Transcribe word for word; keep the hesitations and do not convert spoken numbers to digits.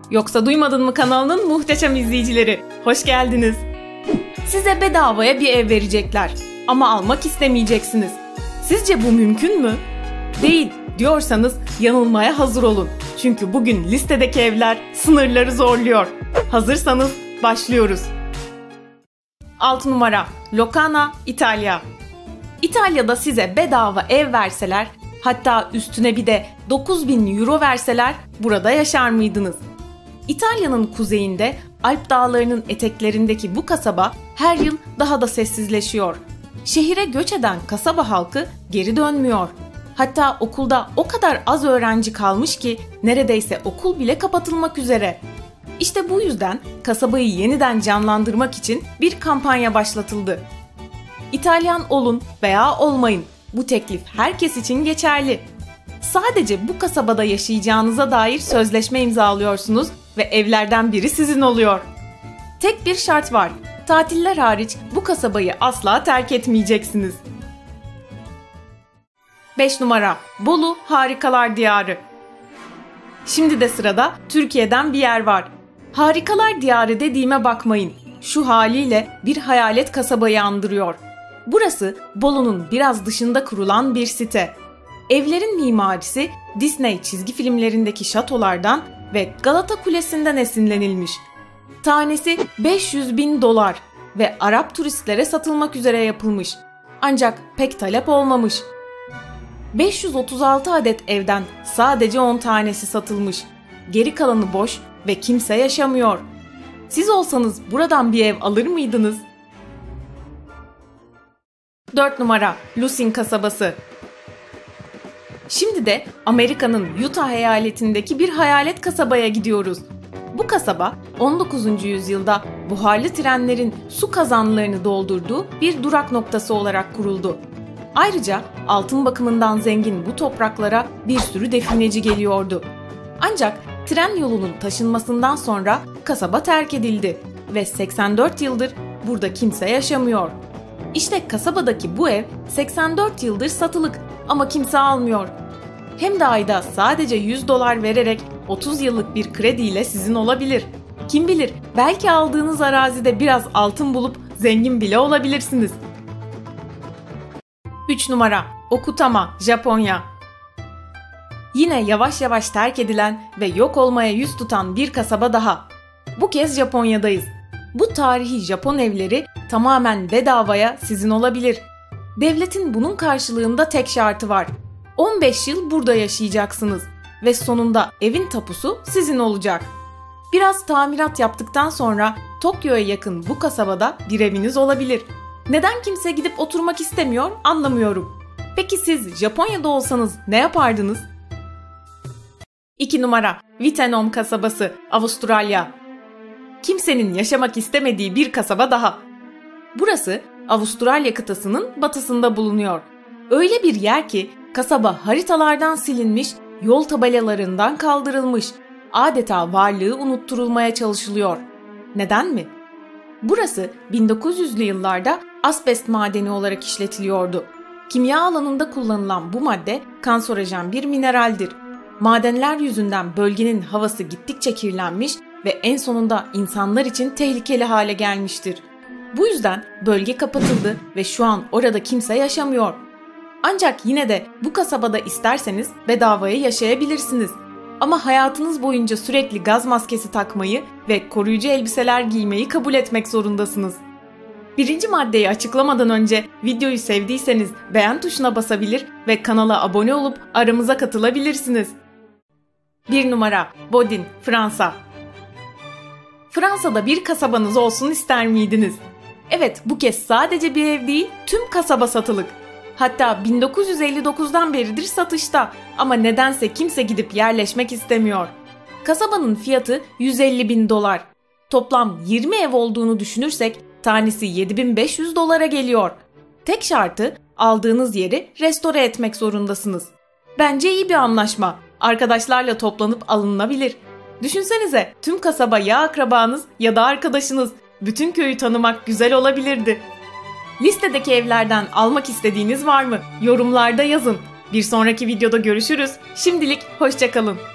Yoksa Duymadın mı kanalının muhteşem izleyicileri. Hoş geldiniz. Size bedavaya bir ev verecekler ama almak istemeyeceksiniz. Sizce bu mümkün mü? Değil diyorsanız yanılmaya hazır olun. Çünkü bugün listedeki evler sınırları zorluyor. Hazırsanız başlıyoruz. altı numara Locana, İtalya. İtalya'da size bedava ev verseler, hatta üstüne bir de dokuz bin euro verseler burada yaşar mıydınız? İtalya'nın kuzeyinde Alp dağlarının eteklerindeki bu kasaba her yıl daha da sessizleşiyor. Şehire göç eden kasaba halkı geri dönmüyor. Hatta okulda o kadar az öğrenci kalmış ki neredeyse okul bile kapatılmak üzere. İşte bu yüzden kasabayı yeniden canlandırmak için bir kampanya başlatıldı. İtalyan olun veya olmayın, bu teklif herkes için geçerli. Sadece bu kasabada yaşayacağınıza dair sözleşme imzalıyorsunuz ve evlerden biri sizin oluyor. Tek bir şart var, tatiller hariç bu kasabayı asla terk etmeyeceksiniz. beş numara Bolu, Harikalar Diyarı. Şimdi de sırada Türkiye'den bir yer var. Harikalar Diyarı dediğime bakmayın. Şu haliyle bir hayalet kasabayı andırıyor. Burası Bolu'nun biraz dışında kurulan bir site. Evlerin mimarisi Disney çizgi filmlerindeki şatolardan ve Galata Kulesi'nden esinlenilmiş. Tanesi beş yüz bin dolar ve Arap turistlere satılmak üzere yapılmış. Ancak pek talep olmamış. beş yüz otuz altı adet evden sadece on tanesi satılmış. Geri kalanı boş ve kimse yaşamıyor. Siz olsanız buradan bir ev alır mıydınız? dört numara Lucin kasabası. Şimdi de Amerika'nın Utah eyaletindeki bir hayalet kasabaya gidiyoruz. Bu kasaba on dokuzuncu yüzyılda buharlı trenlerin su kazanlarını doldurduğu bir durak noktası olarak kuruldu. Ayrıca altın bakımından zengin bu topraklara bir sürü defineci geliyordu. Ancak tren yolunun taşınmasından sonra kasaba terk edildi ve seksen dört yıldır burada kimse yaşamıyor. İşte kasabadaki bu ev seksen dört yıldır satılık ama kimse almıyor. Hem de ayda sadece yüz dolar vererek otuz yıllık bir krediyle sizin olabilir. Kim bilir, belki aldığınız arazide biraz altın bulup zengin bile olabilirsiniz. üç numara Okutama, Japonya. Yine yavaş yavaş terk edilen ve yok olmaya yüz tutan bir kasaba daha. Bu kez Japonya'dayız. Bu tarihi Japon evleri tamamen bedavaya sizin olabilir. Devletin bunun karşılığında tek şartı var. on beş yıl burada yaşayacaksınız ve sonunda evin tapusu sizin olacak. Biraz tamirat yaptıktan sonra Tokyo'ya yakın bu kasabada bir eviniz olabilir. Neden kimse gidip oturmak istemiyor anlamıyorum. Peki siz Japonya'da olsanız ne yapardınız? iki numara Wittenoom kasabası, Avustralya. Kimsenin yaşamak istemediği bir kasaba daha. Burası Avustralya kıtasının batısında bulunuyor. Öyle bir yer ki kasaba haritalardan silinmiş, yol tabelalarından kaldırılmış. Adeta varlığı unutturulmaya çalışılıyor. Neden mi? Burası bin dokuz yüzlü yıllarda asbest madeni olarak işletiliyordu. Kimya alanında kullanılan bu madde kanserojen bir mineraldir. Madenler yüzünden bölgenin havası gittikçe kirlenmiş ve en sonunda insanlar için tehlikeli hale gelmiştir. Bu yüzden bölge kapatıldı ve şu an orada kimse yaşamıyor. Ancak yine de bu kasabada isterseniz bedavaya yaşayabilirsiniz. Ama hayatınız boyunca sürekli gaz maskesi takmayı ve koruyucu elbiseler giymeyi kabul etmek zorundasınız. Birinci maddeyi açıklamadan önce videoyu sevdiyseniz beğen tuşuna basabilir ve kanala abone olup aramıza katılabilirsiniz. bir numara Bodin, Fransa. Fransa'da bir kasabanız olsun ister miydiniz? Evet, bu kez sadece bir ev değil, tüm kasaba satılık. Hatta bin dokuz yüz elli dokuzdan beridir satışta ama nedense kimse gidip yerleşmek istemiyor. Kasabanın fiyatı yüz elli bin dolar. Toplam yirmi ev olduğunu düşünürsek tanesi yedi bin beş yüz dolara geliyor. Tek şartı aldığınız yeri restore etmek zorundasınız. Bence iyi bir anlaşma. Arkadaşlarla toplanıp alınabilir. Düşünsenize, tüm kasaba ya akrabanız ya da arkadaşınız. Bütün köyü tanımak güzel olabilirdi. Listedeki evlerden almak istediğiniz var mı? Yorumlarda yazın. Bir sonraki videoda görüşürüz. Şimdilik hoşça kalın.